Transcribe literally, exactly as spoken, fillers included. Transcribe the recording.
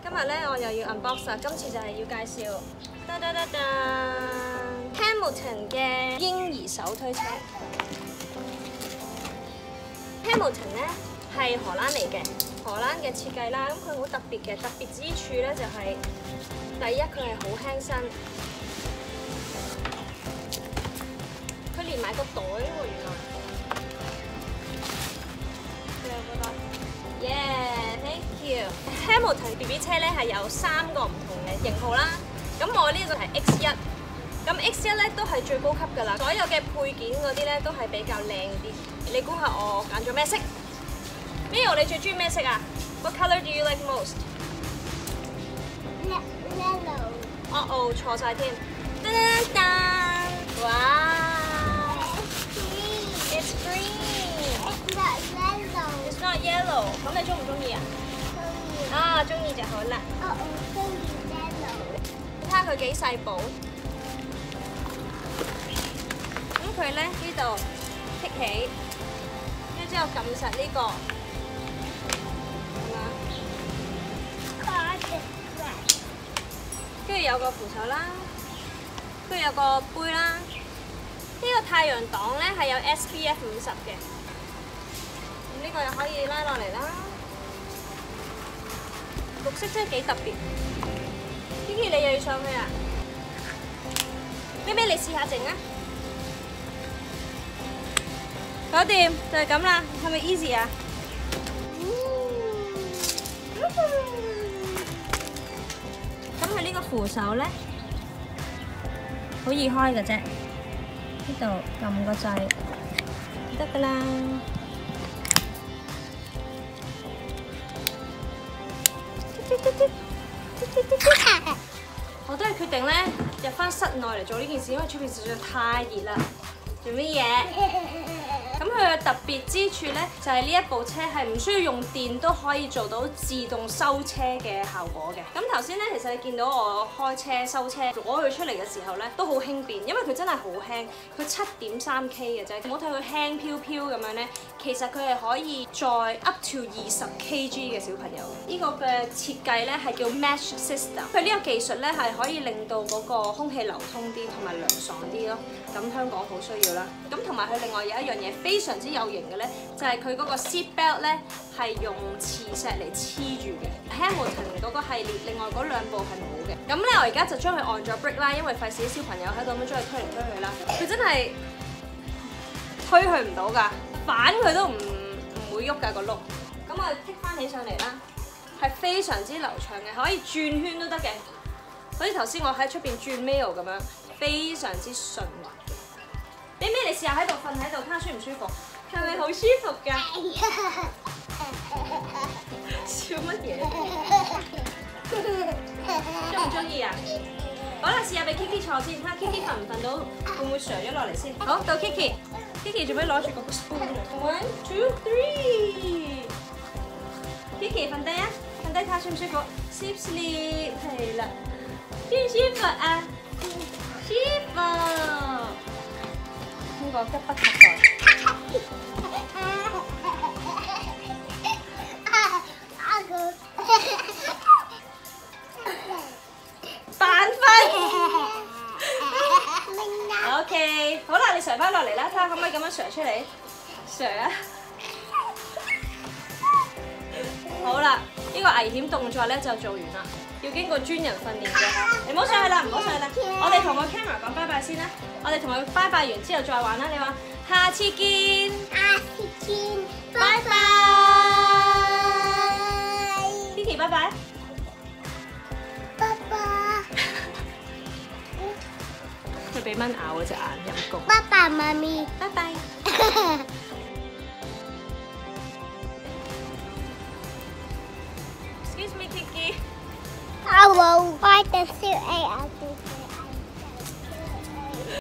今日咧我又要 unbox 啦，今次就係要介紹噔噔噔噔 Hamilton 嘅嬰兒手推車。Hamilton 咧係荷蘭嚟嘅，荷蘭嘅設計啦，咁佢好特別嘅，特別之處咧就係、是、第一佢係好輕身，佢連埋個袋喎原來。Yeah，thank you。Hamilton B B 車咧係有三個唔同嘅型號啦。咁我呢個係 X 一，咁 X 一咧都係最高級㗎啦。所有嘅配件嗰啲咧都係比較靚啲。你估下我揀咗咩色 ？Mio， 你最中意咩色啊 ？What colour do you like most？ Yellow。 哦哦，錯晒添。噔噔噔！哇 ！It's green。It's not yellow。咁你中唔中意啊？中意。啊，中意就好啦。 哦，我中意 yellow。 你睇下佢幾細部。咁佢咧呢度剔起，跟住之後撳實呢個，係嘛？跟住有個扶手啦，跟住有個杯啦。呢個太陽擋咧係有 S P F 五十嘅。呢個又可以拉落嚟啦，綠色真係幾特別。Kiki， 你又要上去啊？咩咩，你試下整啊！搞掂，就係咁啦，係咪 easy 啊？咁佢呢個扶手咧，好易開嘅啫。呢度撳個掣，得㗎啦。我都係決定咧入翻室內嚟做呢件事，因為出邊實在太熱啦。做乜嘢？咁佢嘅特別之處咧，就係呢一部車係唔需要用電都可以做到自動收車嘅效果嘅。咁頭先咧，其實你見到我開車收車攞佢出嚟嘅時候咧，都好輕便，因為佢真係好輕，佢七點三 K 嘅啫。唔好睇佢輕飄飄咁樣咧，其實佢係可以載 up to 二十 K G 嘅小朋友。呢個嘅設計咧係叫 Mesh System， 佢呢個技術咧係可以令到嗰個空氣流通啲同埋涼爽啲咯。咁香港好需要啦。咁同埋佢另外有一樣嘢非常之有型嘅咧，就係佢嗰個 seat belt 咧係用磁石嚟黐住嘅。Hamilton 嗰個系列另外嗰兩部係冇嘅。咁咧我而家就將佢按咗 brake 啦，因為費事啲小朋友喺度咁樣將佢推嚟推去啦。佢真係推佢唔到㗎，反佢都唔唔會喐㗎個轆。咁我剔翻起上嚟啦，係非常之流暢嘅，可以轉圈都得嘅。好似頭先我喺出邊轉 mail 咁樣，非常之順滑。俾咩你試下喺度瞓喺度，睇下舒唔舒服？係咪好舒服㗎？笑乜嘢？中唔中意啊？好啦，試下俾 Kiki 坐先，睇下 Kiki 瞓唔瞓到，會唔會上咗落嚟先？好，到 Kiki。Kiki 做咩攞住個 spoon？One, two, three。Kiki 瞓低啊，瞓低睇下舒唔舒服 ？Sleep sleep 係啦，舒唔舒服啊？舒服。呢個急不及待。扮瞓。OK， 好啦，你上翻落嚟啦，睇下可唔可以咁樣上出嚟？上啊！好啦，呢個危險動作咧就做完啦，要經過專人訓練嘅。你唔好上去啦，唔好上去啦。我哋同個 camera 講拜拜先啦。我哋同佢拜拜完之後再玩啦。你話下次見。 下次見。 拜拜。Kiki 拜拜。 拜拜。 佢俾蚊咬嗰隻眼，陰公。 拜拜，媽咪。 拜拜。Excuse me, Kiki. I will fight the suit.